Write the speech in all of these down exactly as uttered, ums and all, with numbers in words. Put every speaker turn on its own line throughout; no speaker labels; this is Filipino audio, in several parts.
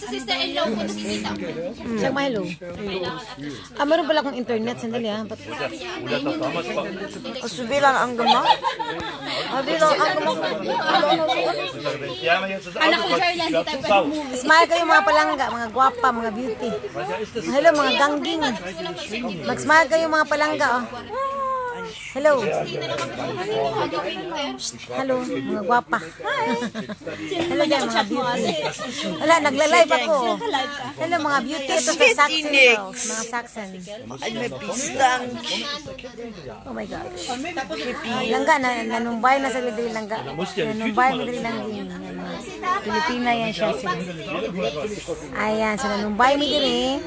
sister-in-law ko nakikita ko.
Siyang mahalo. Ah, meron pala akong internet. Sandali ha.
Subilan ang gama. Subilan ang gama.
Anak ko Charlie, hindi tayo pwede movie.
Smile kayo mga palangga, mga gwapa, mga beauty. Hello mga gangging. Mag-smile kayo mga palangga. Oh. Hello. Hello, mga gwapa. Hello din mga beauty. Wala, nagla-live ako. Hello mga beauty. Ito sa Saxon. Mga Saxon.
Ay, may pistang.
Oh my gosh. Langga, na, nanumbay na sa Lidri Langga. Nanumbay mo Lidri Langging. Pilipina yan siya sila. Ayan, sa nanumbay mo Lidri.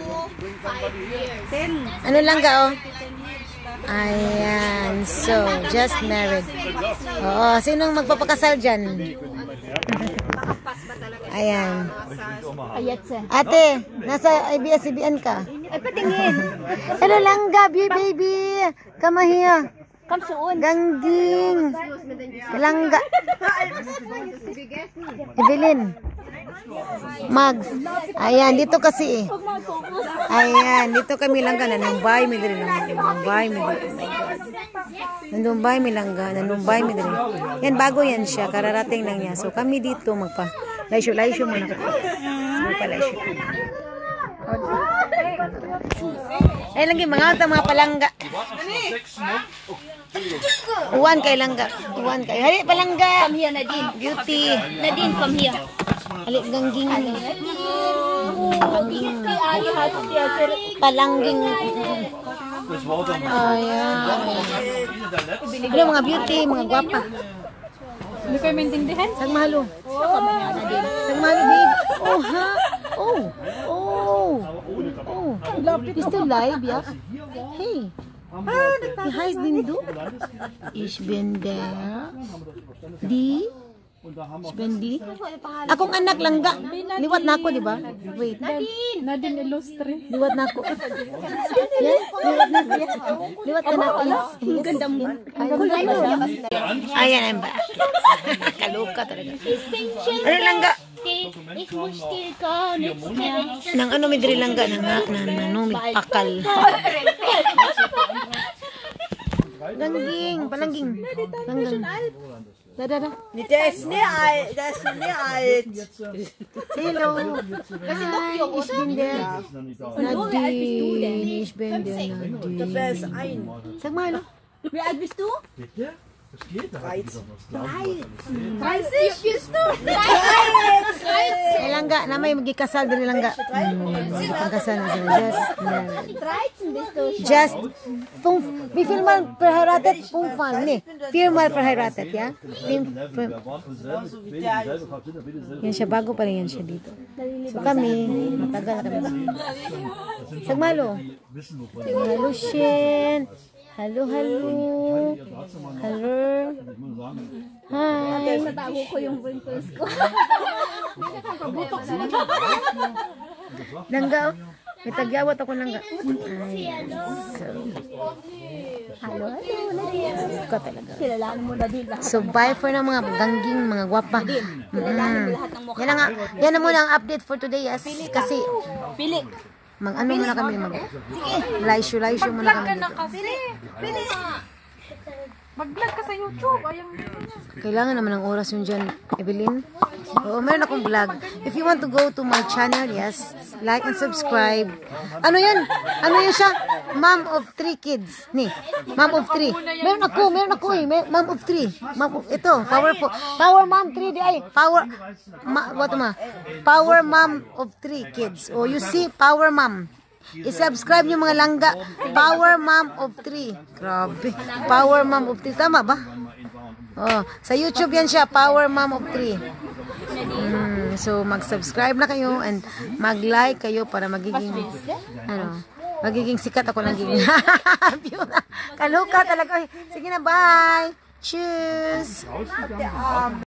Ano Langga oh? Ayan, so, just married. Oo, sinong magpapakasal dyan? Ayan. Ate, nasa A B S C B N ka?
Ay, patingin.
Hello, Langga, baby. Come here.
Come soon.
Gangging. Langga. Evelyn. Mags. Ayan, dito kasi eh. Ayan, dito kami Langga. Nanumbay, mi diri. Nanumbay, mi diri. Nanumbay, mi Langga. Nanumbay, mi diri. Yan, bago yan siya. Kararating lang niya. So, kami dito magpa. Laisyo-laisyo muna ka. Magpa-laisyo. Ay, lang yung mga mga palangga. Uwan kay Langga. Uwan kay. Hali palangga.
Come here, Nadine.
Beauty.
Nadine, come here.
Hali gangging. Gangging. Palangging. Ayan. Hello mga beauty, mga gwapa.
Hindi kayo maintindihan?
Sag mahalo. Sag mahalo, babe. Oh, ha? Oh. Oh. Oh. You still live, yeah? Hey. Wie heißt denn du? Ich bin der. Die? Ich bin die. Akong anak Langga. Liwat na ako, di ba? Wait.
Nadine. Nadine Illustre.
Liwat na ako. Yeah? Liwat na ako. Liwat ka na ako.
Ang ganda mo.
Ayan, I'm back. Kaluka talaga. Ano Langga?
Ich muss still ka.
Nang ano may diri Langga? Nang ano may pakal. Gangging, palangging. Ganggang. Da da da.
Das ist nicht alt. Das ist nicht alt.
Hello. Hi, ich bin der Nadine. Ich bin der
Das
Nadine.
ist ein.
Sag mal, hallo.
Wie alt bist du?
Bitte? Das geht.
dreißig bist du?
Eh, Langga, na may magikasal din Langga. Magkasal na sila. Just,
dreizehn bist du.
just, pung, wie viel mal verheiratet? Pungfang, ne? Viermal verheiratet, ja? Fim, fim. Yan siya, bago pa rin yan siya dito. So kami, matagal na kami. Sagmalo. Hello, Shin. Hello, hello. Hello. Hi.
Natago ko yung wrinkles ko.
Langga, oh. May tagyawat ako Langga. Ayan. So,
Hello, hello, Nadine.
ka talaga.
Kilalaan mo Nadine lahat.
So, bye for na mga gangging, mga gwapa.
Kilalaan mo lahat ng mukha.
Yan na nga, yan na muna ang update for today, yes. Kasi,
Pili.
mag ano muna kami, mag laisyo, laisyo muna kami dito.
Pili. Pili.
Mag-vlog ka sa YouTube. Ayang
Kailangan naman ng oras yun dyan, Evelyn. Oo, meron akong vlog. If you want to go to my channel, yes, like and subscribe. Ano yan? Ano yun siya? Mom of three kids. Ni, mom of three. Meron ako, meron ako eh. Mer mom of three. Mom of, ito, powerful. Power mom three, di ay. Power, ma, what ma? Power mom of three kids. Oh, you see, power mom. I-subscribe nyo mga Langga. Power Mom of three. Grabe. Power Mom of three. Tama ba? Oh, sa YouTube yan siya. Power Mom of three. Mm, so, mag-subscribe na kayo and mag-like kayo para magiging ano, magiging sikat ako lang. Kaluka talaga. Sige na, bye. Cheers.